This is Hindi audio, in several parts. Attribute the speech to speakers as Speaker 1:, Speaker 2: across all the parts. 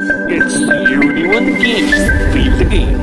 Speaker 1: It's Union Games. Feel the game.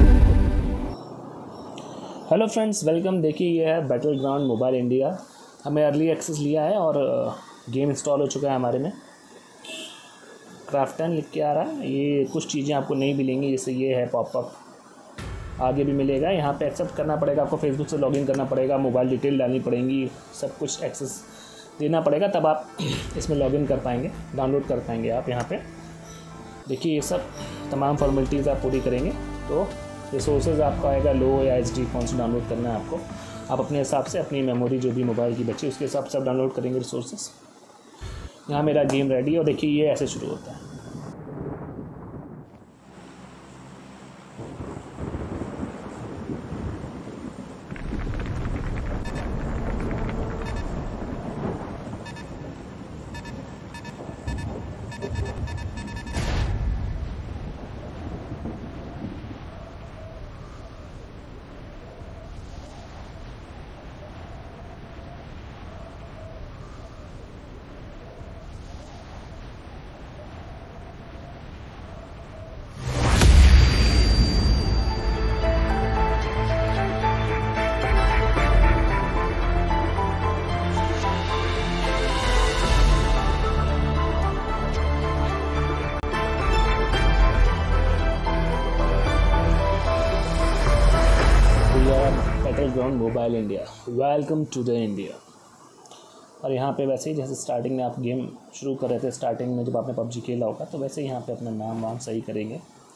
Speaker 2: Hello friends, welcome. देखिए ये है बैटल ग्राउंड मोबाइल इंडिया। हमें अर्ली एक्सेस लिया है और गेम इंस्टॉल हो चुका है हमारे में। क्राफ्टन लिख के आ रहा है। ये कुछ चीज़ें आपको नहीं मिलेंगी, जैसे ये है पॉपअप, आगे भी मिलेगा। यहाँ पे एक्सेप्ट करना पड़ेगा आपको, फेसबुक से लॉगिन करना पड़ेगा, मोबाइल डिटेल डालनी पड़ेंगी, सब कुछ एक्सेस देना पड़ेगा, तब आप इसमें लॉगिन कर पाएंगे, डाउनलोड कर पाएंगे आप। यहाँ पे देखिए ये सब तमाम फॉर्मेलिटीज़ आप पूरी करेंगे तो रिसोर्सेज आपका आएगा, लो या एचडी कौन सा डाउनलोड करना है आपको। आप अपने हिसाब से अपनी मेमोरी जो भी मोबाइल की बची उसके हिसाब से आप डाउनलोड करेंगे रिसोर्सेज। यहाँ मेरा गेम रेडी है और देखिए ये ऐसे शुरू होता है। Battleground mobile India, welcome to the India. और यहाँ पे वैसे ही जैसे स्टार्टिंग में आप गेम शुरू कर रहे थे, स्टार्टिंग में जब आपने पबजी खेला होगा, तो वैसे ही यहाँ पे अपना नाम वाम सही करेंगे।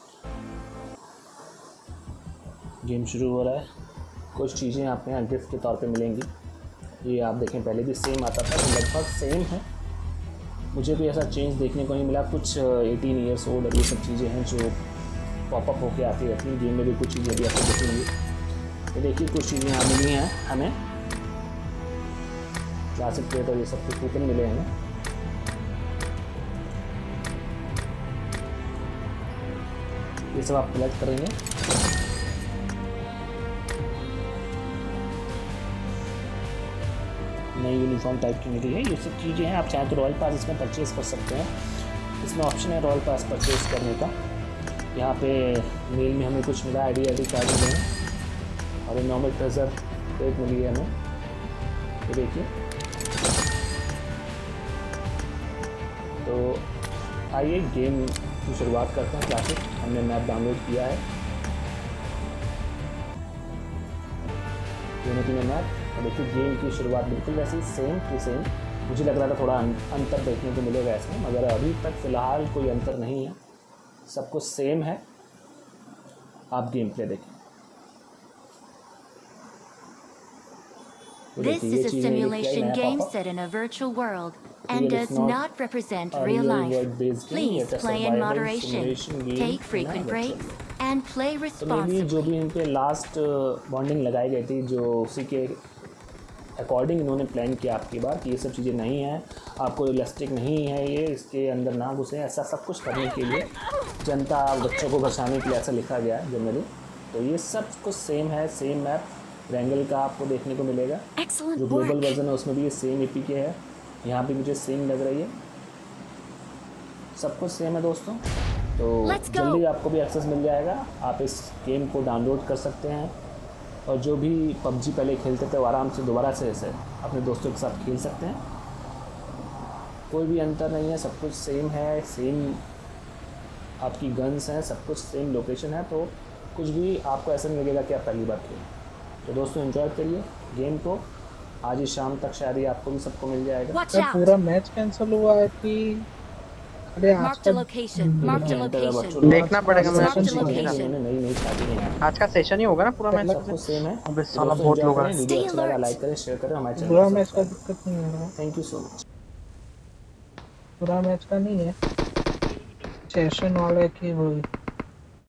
Speaker 2: गेम शुरू हो रहा है। कुछ चीज़ें आपको यहाँ गिफ्ट के तौर पे मिलेंगी। ये आप देखें पहले भी सेम आता था, तो लगभग सेम है। मुझे भी ऐसा चेंज देखने को नहीं मिला। कुछ 18 ईयर्स ओल्ड और ये सब चीज़ें हैं जो पॉपअप होके आती रहती हैं। गेम में भी कुछ चीज़ें अभी आपको दिखेंगी। तो देखिए कुछ चीज़ें यहाँ मिली हैं हमें, क्लासिक प्लेट और ये सब कुछ कूपन मिले हैं। ये सब आप कलेक्ट करेंगे। नई यूनिफॉर्म टाइप की मिली है। ये सब चीज़ें हैं। आप चाहें तो रॉयल पास इसमें परचेज़ कर सकते हैं। इसमें ऑप्शन है रॉयल पास परचेज़ करने का। यहाँ पे मेल में हमें कुछ मिला, आईडी कार्ड मिले हैं और नॉर्मल ट्रेजर एक मिली है हमें। ये देखिए। तो आइए गेम की शुरुआत करते हैं। क्लासिक हमने मैप डाउनलोड किया है, यूनिटी में मैप। और देखिए गेम की शुरुआत बिल्कुल वैसी सेम टू सेम। मुझे लग रहा था थोड़ा अंतर देखने को मिलेगा इसमें, मगर अभी तक फ़िलहाल कोई अंतर नहीं है, सब कुछ सेम है। आप गेम प्ले देखें।
Speaker 3: This is a simulation game set in a virtual world and does not represent real life. Please play in moderation, take frequent breaks, and play responsibly.
Speaker 2: जो भी इन पे लास्ट बॉन्डिंग लगाई गई थी, जो उसी के अकॉर्डिंग इन्होंने प्लान किया आपकी बार कि ये सब चीज़ें नहीं हैं, आपको इलास्टिक नहीं है, ये इसके अंदर ना घुसे, ऐसा सब कुछ करने के लिए, जनता बच्चों को बचाने के लिए ऐसा लिखा गया है जनरली। तो ये सब कुछ सेम है, सेम मैप रैंगल का आपको देखने को मिलेगा। जो ग्लोबल वर्जन है उसमें भी ये सेम ईपी के है। यहाँ भी मुझे सेम लग रही है, सब कुछ सेम है दोस्तों। तो जल्दी आपको भी एक्सेस मिल जाएगा। आप इस गेम को डाउनलोड कर सकते हैं और जो भी पबजी पहले खेलते थे वो आराम से दोबारा से ऐसे अपने दोस्तों के साथ खेल सकते हैं। कोई भी अंतर नहीं है, सब कुछ सेम है, सेम आपकी गन्स हैं, सब कुछ सेम लोकेशन है। तो कुछ भी आपको ऐसा नहीं लगेगा कि आप पहली बार खेलें। तो दोस्तों एंजॉय करिए गेम को। आज ही शाम तक शायद ही आपको भी सबको मिल जाएगा।
Speaker 4: पूरा मैच कैंसिल हुआ है कि अरे आज का
Speaker 5: देखना पड़ेगा।
Speaker 2: नई शादी है,
Speaker 5: आज का सेशन ही होगा ना पूरा मैच।
Speaker 2: सबको सेम है।
Speaker 5: अबे साला बहुत लोग हैं।
Speaker 2: वीडियो अच्छा लगा लाइक करें, शेयर करें हमारे चैनल।
Speaker 4: पूरा मैच का दिक्कत नहीं है।
Speaker 2: Thank you so much.
Speaker 4: पूरा मैच का नहीं है, सेशन वाले की वो